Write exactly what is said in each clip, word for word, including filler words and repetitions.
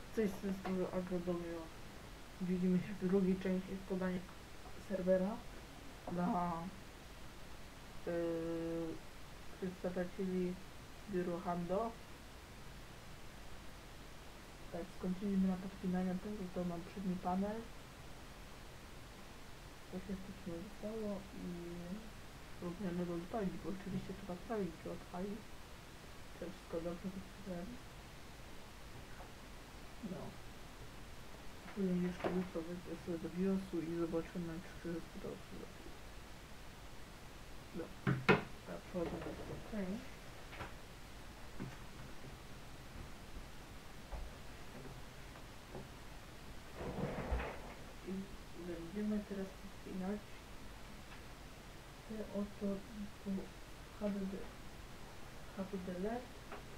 coś z tego Agrodomio. Widzimy się w drugiej części składania serwera dla yy, przedstawicieli biura Hando. Tak, skończyliśmy na podpinaniu tego, to mam przedni panel. Tak jak to się zostało i próbujemy go odpalić, bo oczywiście trzeba sprawdzić, czy odpali. Czy wszystko dobrze wygląda. No. Później jeszcze jutro wejdę sobie do biosu i zobaczymy, czy wszystko dobrze zrobiło. No. Tak, przechodzę na to część. I będziemy teraz podpinać te oto H D D. H D L E D.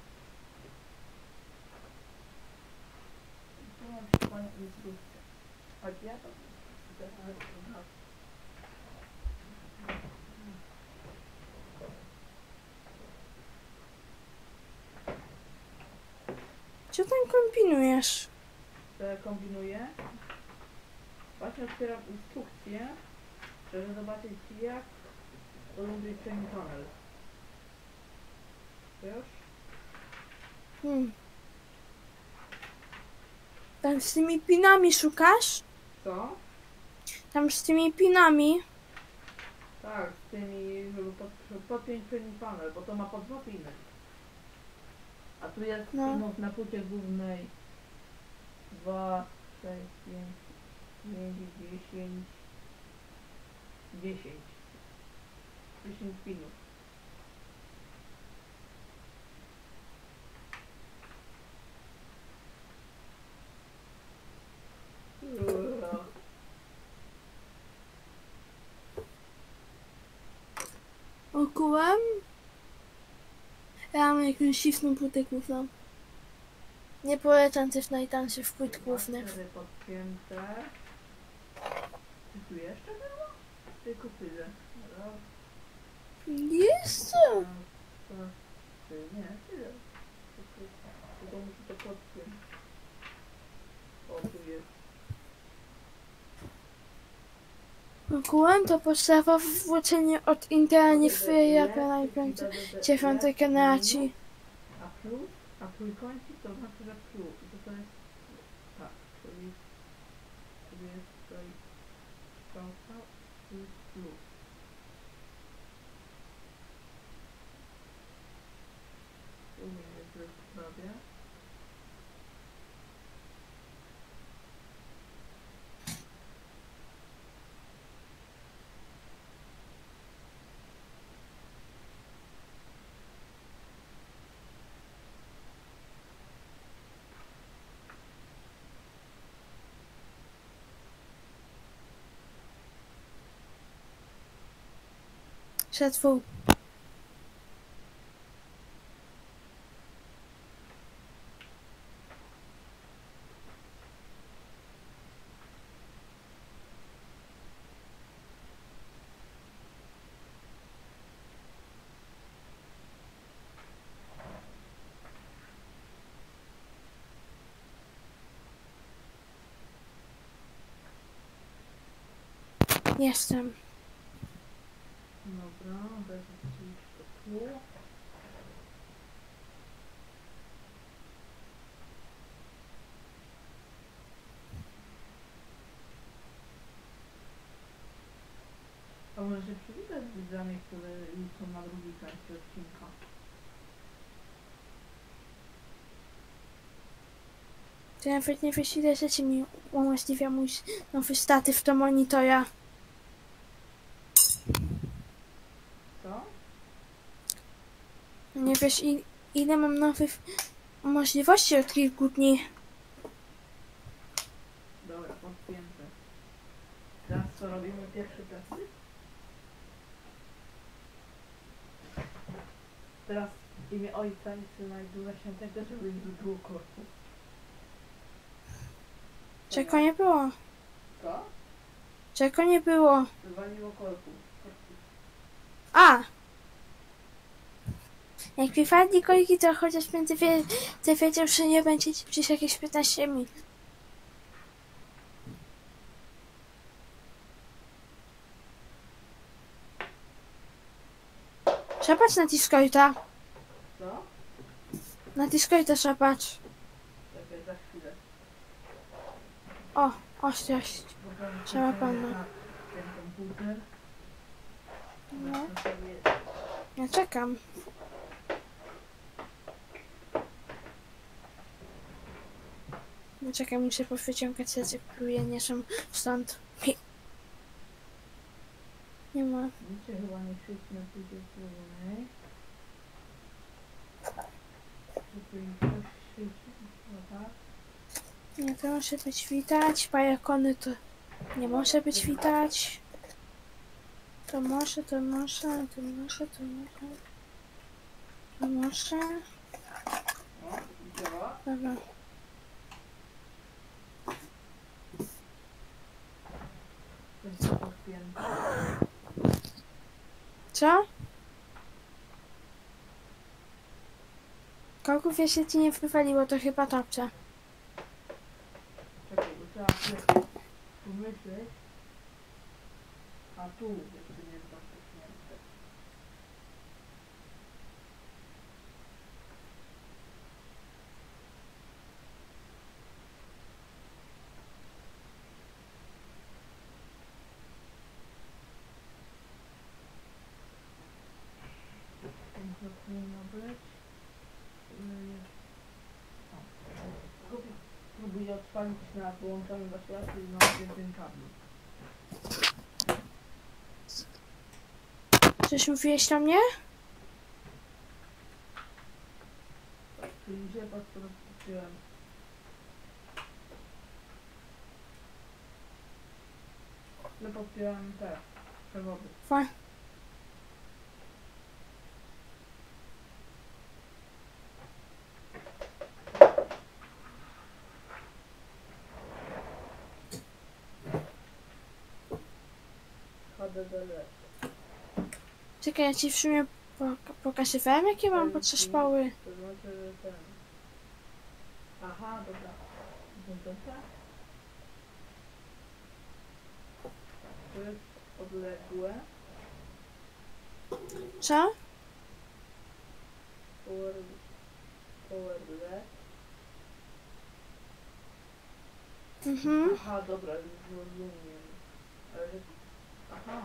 Tu mam się Pana instrukcję. A ja to teraz Co tam kombinujesz? co ja kombinuję? Właśnie otwieram instrukcję, żeby zobaczyć jak robić ten panel. Wiesz? Hmm. Tam z tymi pinami szukasz? Co? Tam z tymi pinami? Tak, z tymi, żeby pod, żeby podpiąć ten panel, bo to ma po dwa piny. A tu jest No. pinów na płycie głównej dwa, sześć, pięć, pięć, dziesięć, dziesięć. dziesięć pinów. Okułem? Ja mam jakąś siwną płytę główną. Nie polecam też najtańszych płyt głównych. Cztery podpięte. Czy tu jeszcze było? Tylko tyle. Raz, Jest! dwa, trzy, nie, tyle. Tylko, tylko muszę to podpiąć. O, tu jest. Okułem to podstawowe włączenie od Intela nie jak najpierw dziewiątej generacji. A plus, a trójkącik to znaczy, że plus, że to jest tak, czyli, czyli jest tutaj strzałka i plus. Tu mnie jest prawie. Przetwór. Jestem. Dobra, wezmę to tu. A może się przywitać z widzami, które już są na drugiej części odcinka. To nawet nie wiesz, ile rzeczy mi umożliwia mój nowy statyw do monitora. Co? Nie wiesz, i, ile mam nowych możliwości od kilku dni. Dobra, podpięte. Teraz co robimy? Pierwszy testy? Teraz w imię Ojca i Syna i Ducha Świętego, żeby im było korpus. Czego nie było? Co? Czego nie było? Wywaliło korpus. korpus. A! Jak wypadli koliki, to chociaż będę wie, ty wiedział, że nie będzie ci przez jakieś piętnaście minut. Szapacz na Discorda. Co? Na Discorda szapacz. Czekaj, za chwilę. O, ostrość. Potem Trzeba przejdę pana. na ten komputer. No, To sobie ja czekam. No czekaj, muszę powyciągać receptuję, nie są stąd. Nie ma. Widzicie, chyba nie świeci na dwudziestej. Czy tu im coś świeci? No tak. Nie, to może być widać. Pajakony to nie może być widać. To może, to może, to może, to może. To może. O, i działa. Dobra. To jest podpięte. Co? Kołków jeszcze ci nie wywaliło, to chyba dobrze. Czekaj, bo trzeba się pomyśleć. A tu jeszcze nie jest zamknięte. To powinno być. Yy, o. Tylko próbuję odpalić na połączonym do światła i na jednym kablu. Coś mówiłeś do mnie? Czyli źle podpiąłem. Źle podpiąłem te przewody. Fa. H D D L. Czekaj, ja ci w sumie poka- pokazywałem, jakie mam potrzespały. To znaczy, że ten... Aha, dobra. Dobra. To jest odległe. Co? Power... Power L E D. Mhm. Aha, dobra, już rozumiem. Ale... Aha.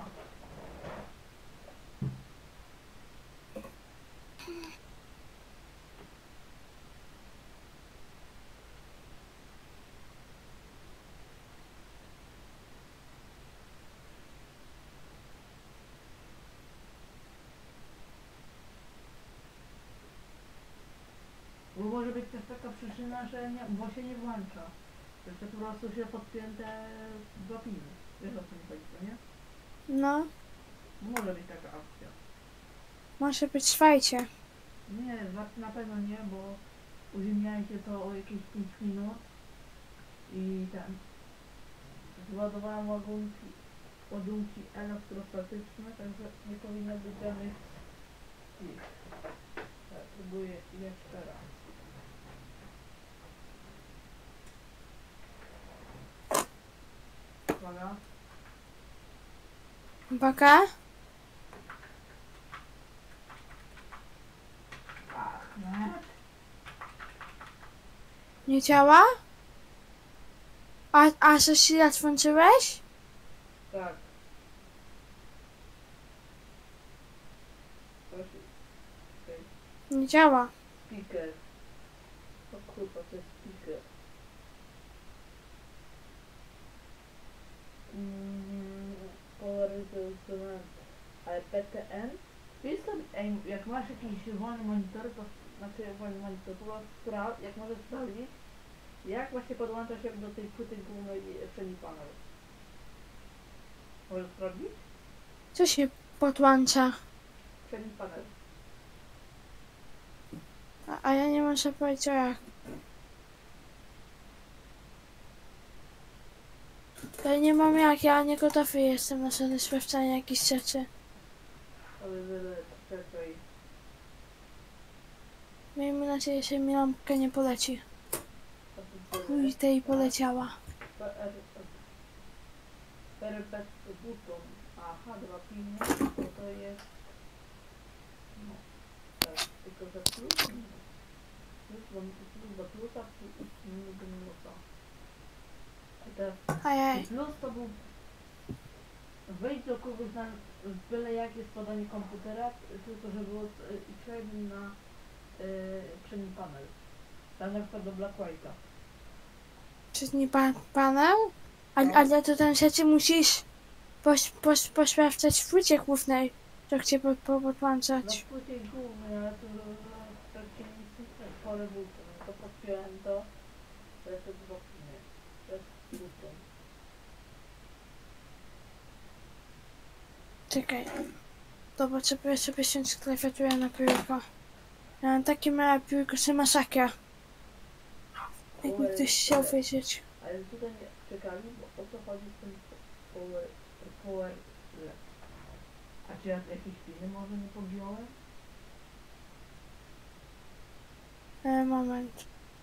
Bo może być też taka przyczyna, że nie, bo się nie włącza. Że to po prostu się podpięte dwa piny. Wiesz o co mi chodzi, co nie? No, Może być taka akcja. może być, słuchajcie. Nie, dwa- na pewno nie, bo uziemniajcie to o jakieś pięć minut i ten. Zładowałem ładunki, ładunki elektrostatyczne, także nie powinno być żadnych ich. Tak, próbuję jeszcze raz. Uwaga. Uwaga. Ach, nie. Nie działa? A, a że się raz włączyłeś? Tak. Proszę. Okej. Nie działa. Speaker. O kurwa, to jest speaker. Mm, power instrument. Ale P T N? Wiesz sobie, ej, jak masz jakiś wolny monitor, to znaczy wolny monitor, po prostu spra- jak możesz sprawdzić, jak właśnie podłącza się do tej płyty głównej przedni panel. Możesz sprawdzić? Co się podłącza? Przedni panel. A, a ja nie muszę powiedzieć jak. Ja nie mam jak, ja nie gotowy jestem na żadne sprawdzanie jakichś rzeczy. Ale czekaj. Miejmy nadzieję, że mi lampka nie poleci. To tu tyle. Uj, tej poleciała. P R Perpetuum. Aha, dwa piny, bo to jest... No, tak, tylko że plus, minus. Plus do, plus do plusa, plus minus do minusa. I teraz Ajaj. plus to był... Wejdź do kogoś na byle jakie jest podanie komputera, tylko że było z- i przejmij na yy, przedni panel. Tam na przykład do Black White'a. Czy nie pan, panel? A, No. ale to ten rzeczy musisz poś, poś, posprawdzać w płycie głównej, że chce po, po, No podłączać. w płycie głównej, ale to tak się nic nie po rewolucji. No to podpiąłem to, to jest te dwa piny. To jest button. Czekaj. To potrzebuję sobie ściąć klawiaturę na piórko. Ja mam takie małe piórko, że masakra. Jakby ktoś chciał wiedzieć. Ale tutaj nie czekali, bo o co chodzi z tym power, power left. A czy ja jakieś piny może nie podjąłem? E, moment.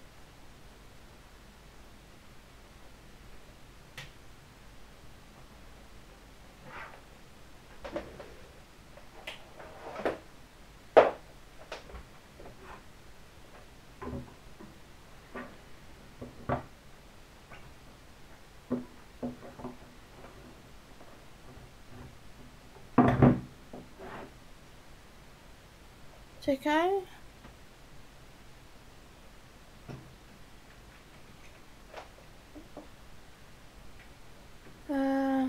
Czekaj. E,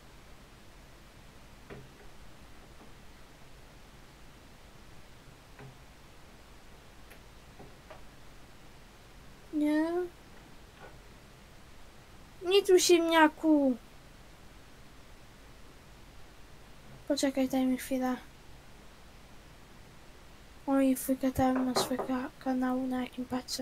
nie. Nie tu ziemniaku. Poczekaj, daj mi chwilę. Oj, wygadałem na swego kanału, na jakim patrzę.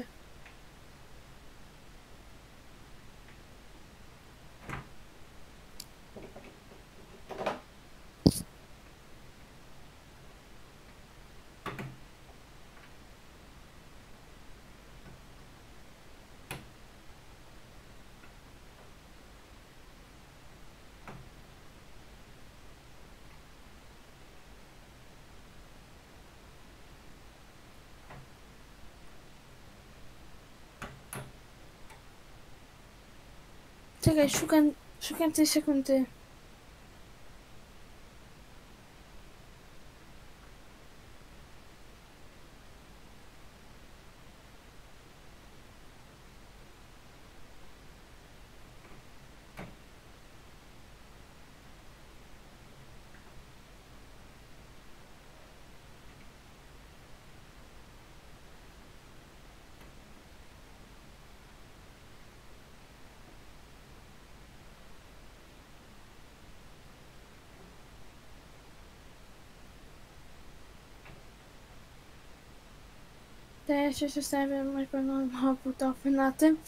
Czekaj, szukam, szukam tej sekundy. To ja się zastanawiam, jak będą ma budowy na tym.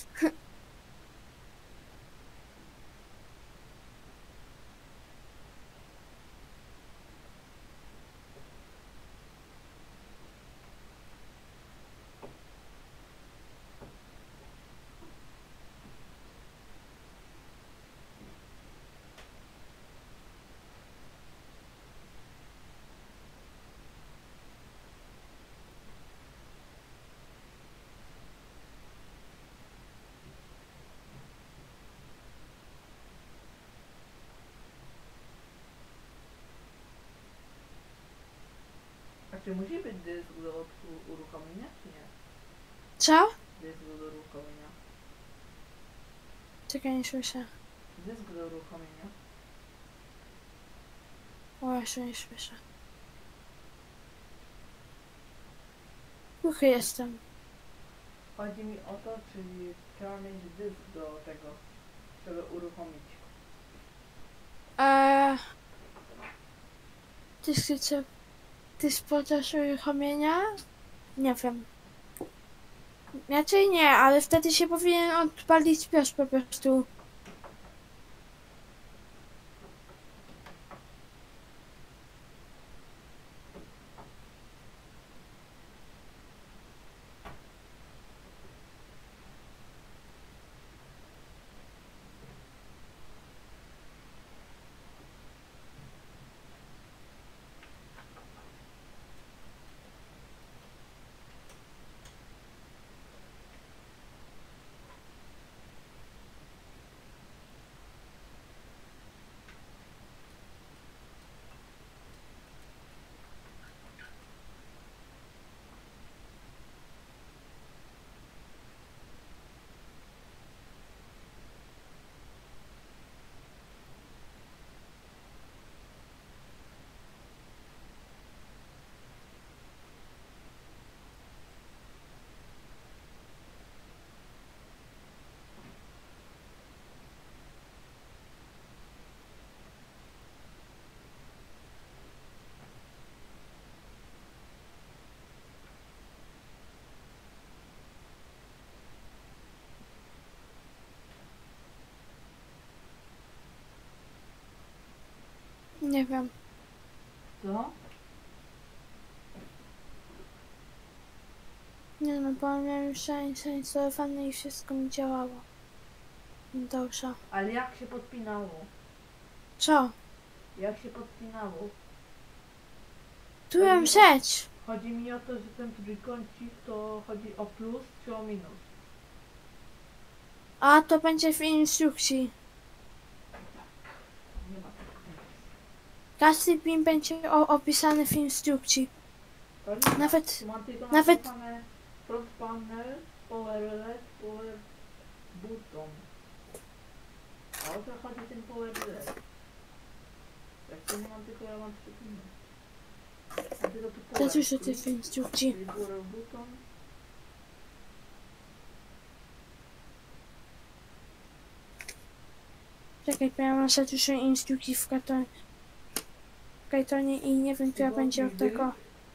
A czy musi być dysk do u- uruchomienia, czy nie? Co? Dysk do uruchomienia. Czekaj, nie słyszę. Dysk do uruchomienia. O, jeszcze nie słyszę. Głuchy jestem. Chodzi mi o to, czy trzeba mieć dysk do tego, żeby uruchomić. Eee... Ty chcesz... Ty spodziewasz uruchomienia? Nie wiem. Raczej nie, ale wtedy się powinien odpalić pios po prostu. Nie wiem. Co? Nie no, bo miałem już zainstalowane i wszystko mi działało. Dobrze. Ale jak się podpinało? Co? Jak się podpinało? Tu mam rzecz. Chodzi mi o to, że ten trójkącik to chodzi o plus czy o minus? A to będzie w instrukcji. Nie ma tak. Każdy pin będzie o, opisany w instrukcji. To nie ma. Nawet, Tu mam tylko nawet- napisane front panel, power L E D, power button. A o co chodzi ten power L E D? Jak to nie mam, tylko ja mam trzy piny. Mam tylko tu to power, już czyli- jest w instrukcji. czyli power button. Czekaj, bo ja mam za dużo instrukcji w kartonie. W kartonie i nie wiem, która będzie od tego.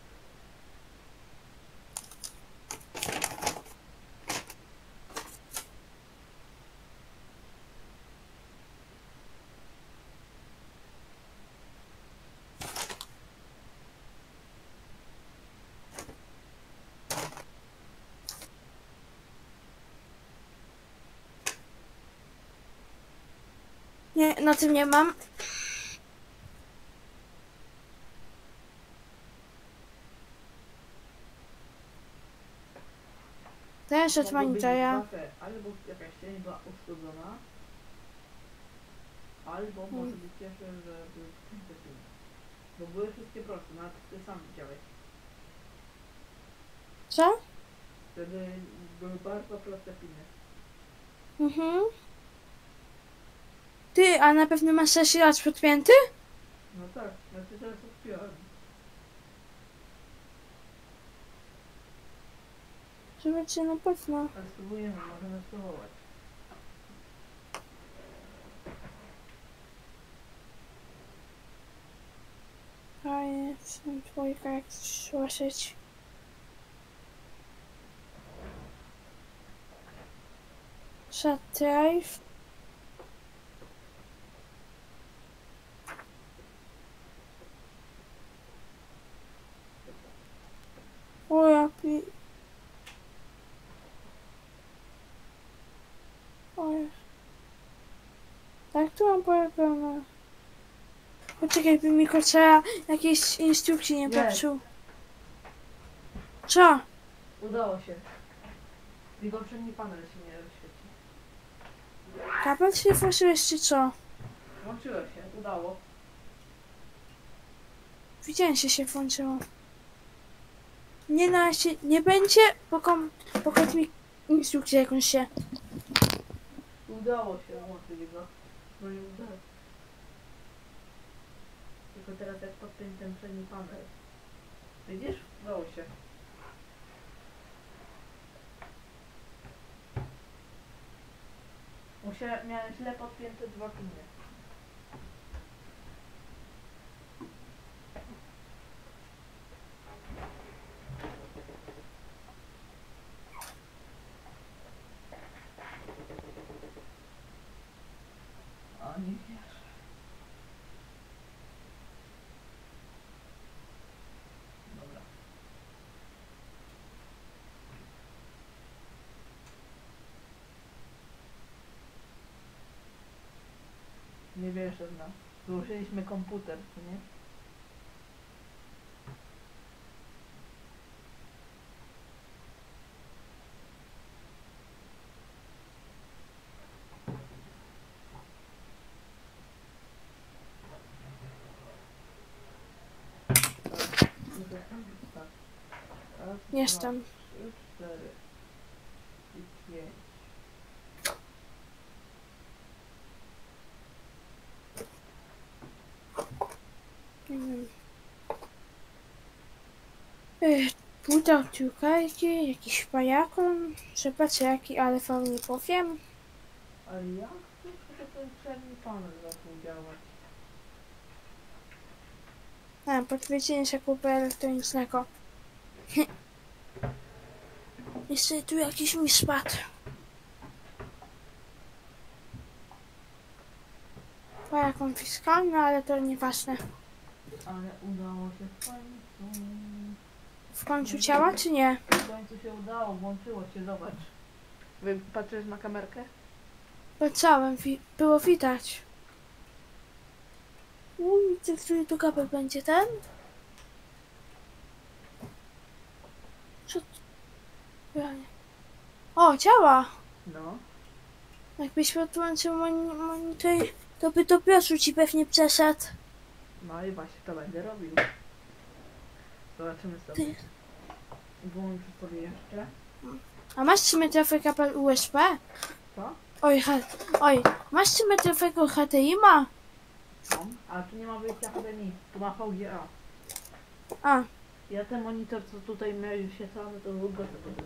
Nie, na tym nie mam. Też od Mogło być monitora. dwa te, albo jakaś część była uszkodzona, albo może Hmm. być jeszcze, że były te piny. Bo były wszystkie proste, nawet ty sam widziałeś. Co? Wtedy były bardzo proste piny. Mhm. Ty, a na pewno masz zasilacz podpięty? No tak, znaczy teraz odpiąłem. Zobaczcie, na pewno. Ale spróbujemy, możemy spróbować. Fajnie, są dwójka, jak słyszeć. Shut drive. O, jaki... Oj. Tak tu mam porobione. Poczekaj, by mi trzeba jakiejś instrukcji nie Jest. popsuł. Co? Udało się. Tylko przedni panel się nie świeci. Kabel się włożyłeś czy co? Włączyło się, udało. Widziałem, że się włączyło. Nie na razie nie będzie, pokom, pokaż mi instrukcję jakąś się. Udało się włączyć go. No i udało. Tylko teraz jak podpiąć ten przedni panel. Widzisz? Udało się. Musiałem, miałem źle podpięte dwa piny. A nie wierzę. Dobra. Nie wierzę w nas. Złożyliśmy komputer, czy nie? Tak. Raz, Jestem. dwa, trzy, cztery i pięć. Nie wiem. Ech, Pudeł ciukajki, jakiś pajakon. Zobaczę jaki, ale wam nie powiem. Ale jak to, żeby ten przedni panel zaczął działać? A, podwiedzenie zakupu elektronicznego. Jeszcze tu jakiś mi spadł. Pajakon fiskalny, ale to nieważne. Ale udało się w końcu. W końcu ciała, czy nie? W końcu się udało, włączyło się, zobacz. Wy patrzysz na kamerkę? Patrzałem, wi- było widać. Uj, ty, który tu kabel będzie ten? Co? t- Ja nie. O, działa! No. Jakbyś podłączył moni- monitor, to by do biosu ci pewnie przeszedł. No i właśnie to będę robił. Zobaczymy sobie. Ty. Włączę sobie jeszcze. A masz trzymetrowy kabel U S B? Co? Oj, he, oj, masz trzymetrowego H D I ma? Mam. Ale tu nie ma wyjścia H D M I. Tu ma V G A. A, Ja ten monitor, co tutaj miał się cały, to był gotowy.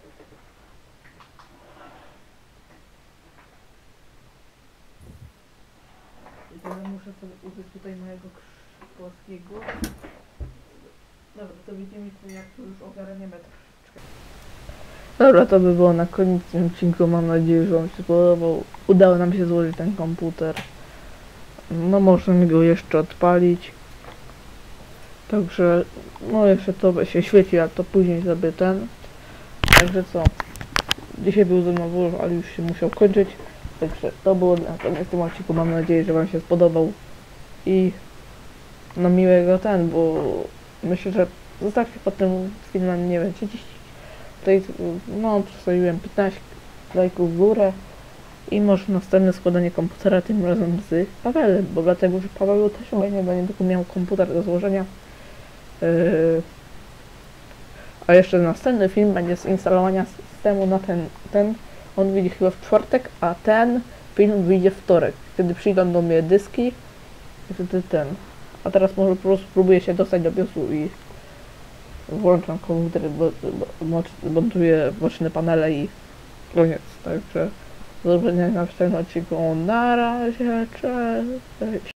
I teraz muszę sobie użyć tutaj mojego krz- polskiego. Dobra, to widzimy się, jak to już ogarniemy troszeczkę. Dobra, to by było na koniec w tym odcinku. Mam nadzieję, że Wam się spodobał. Udało nam się złożyć ten komputer. No możemy go jeszcze odpalić. Także, no jeszcze to się świeci, a to później sobie ten. Także co? Dzisiaj był ze mną Wór, ale już się musiał kończyć. Także to było na koniec w tym odcinku. Mam nadzieję, że Wam się spodobał. I no miłego ten, bo myślę, że zostawcie pod tym filmem, nie wiem, trzydzieści. Tutaj, no, przedstawiłem piętnaście lajków w górę. I może następne składanie komputera, tym razem z Pawełem, bo dlatego, że Paweł też chyba nie będzie tylko miał komputer do złożenia. Yy, a jeszcze następny film będzie z instalowania systemu na ten, ten, on wyjdzie chyba w czwartek, a ten film wyjdzie w wtorek. Wtedy przyjdą do mnie dyski i wtedy ten. A teraz może po prostu spróbuję się dostać do biosu i włączam komputer, bo, bo, bo montuję boczne panele i koniec. Także do zobaczenia na następnym odcinku. Na razie, cześć.